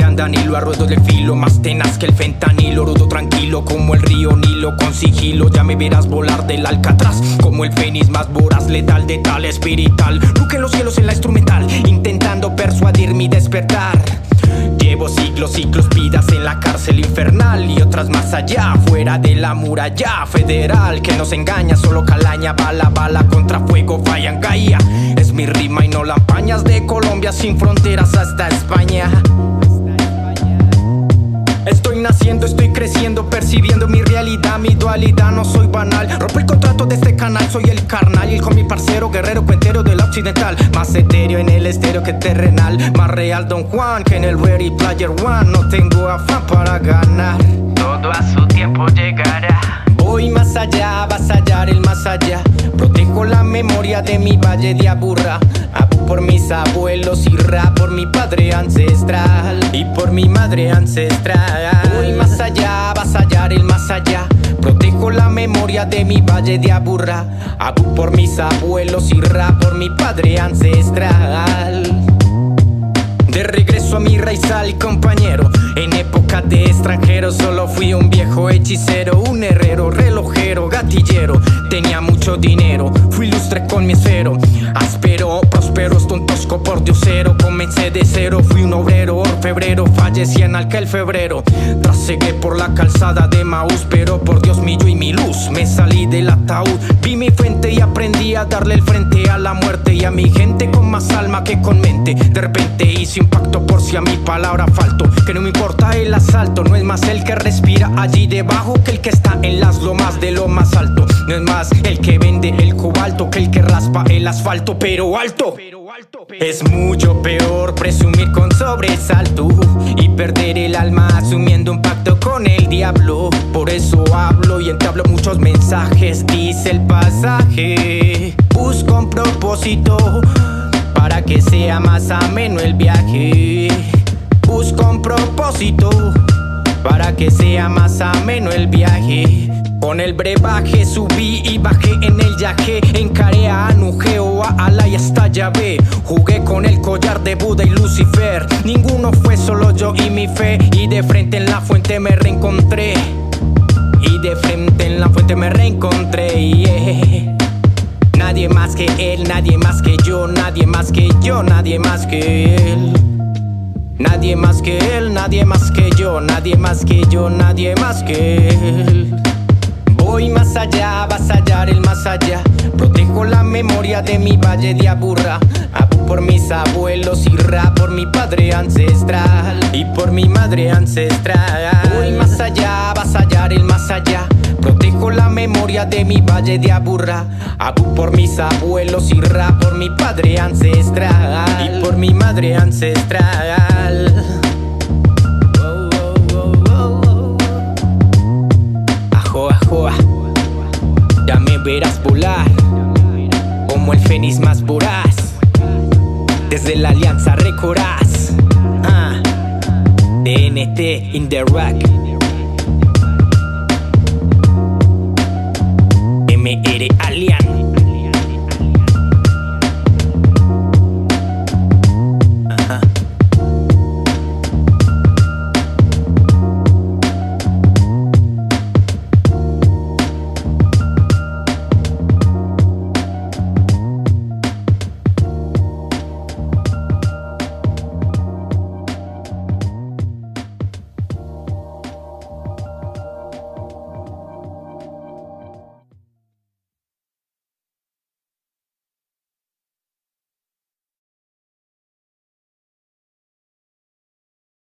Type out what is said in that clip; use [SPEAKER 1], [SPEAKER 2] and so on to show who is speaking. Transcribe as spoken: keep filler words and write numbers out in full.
[SPEAKER 1] plan Danilo, a ruedo del filo, más tenaz que el fentanilo, rudo tranquilo como el río Nilo, con sigilo ya me verás volar del Alcatraz, como el fénix más voraz, letal de tal espiritual, rugen los cielos en la instrumental, intentando persuadir mi despertar. Llevo siglos, ciclos, vidas en la cárcel infernal y otras más allá, fuera de la muralla federal que nos engaña, solo calaña, bala, bala contra fuego, vayan caía. Es mi rima y no la empañas, de Colombia sin fronteras hasta España. Estoy naciendo, estoy creciendo, percibiendo mi realidad, mi dualidad, no soy banal. Rompo el contrato de este canal, soy el carnal y con mi parcero, guerrero cuentero del occidental. Más etéreo en el estéreo que terrenal, más real Don Juan que en el Ready Player One. No tengo afán para ganar, todo a su tiempo llegará. Voy más allá, vas a hallar el más allá. Protejo la memoria de mi valle de Aburrá. Abu por mis abuelos y Ra por mi padre ancestral y por mi madre ancestral. Voy más allá, vas a hallar el más allá. Protejo la memoria de mi valle de Aburrá. Abu por mis abuelos y Ra por mi padre ancestral. De regreso a mi raizal, compañero. En época de extranjero solo fui un viejo hechicero, un herrero, relojero, gatillero. Tenía mucho dinero, fui ilustre con mi esfero. Áspero, próspero, estontosco por diosero. Comencé de cero, fui un obrero, orfebrero. Fallecí en aquel febrero. Trasegué por la calzada de Maús, pero por Dios mío y mi luz me salí del ataúd. Vi mi fuente y aprendí a darle el frente a la muerte y a mi gente con más alma que con mente. De repente hice un pacto por si a mi palabra falto, que no me importa el asalto. No es más el que respira allí debajo que el que está en las lomas de lo más alto. No es más el que vende el cobalto que el que raspa el asfalto, pero alto. Es mucho peor presumir con sobresalto y perder el alma asumiendo un pacto con el diablo. Por eso hablo y entablo muchos mensajes. Dice el pasaje, busco un propósito para que sea más ameno el viaje. Busco un propósito para que sea más ameno el viaje. Con el brebaje subí y bajé en el yaje. Encaré a Anugeo, a Alá y hasta Yahvé. Jugué con el collar de Buda y Lucifer. Ninguno fue, solo yo y mi fe. Y de frente en la fuente me reencontré. Y de frente en la fuente me reencontré, yeah. Nadie más que él, nadie más que yo, nadie más que yo, nadie más que él. Nadie más que él, nadie más que yo, nadie más que yo, nadie más que él. Voy más allá, vas a hallar el más allá. Protejo la memoria de mi valle de Aburrá. Abu por mis abuelos y Ra por mi padre ancestral y por mi madre ancestral. Voy más allá, vas a hallar el más allá. Protejo la memoria de mi valle de Aburrá. Abu por mis abuelos y Ra por mi padre ancestral y por mi madre ancestral. Ajoa, ajoa, ya me verás volar como el fénix más voraz. Desde la alianza recorás. ah. D N T in the rack. M R Alian.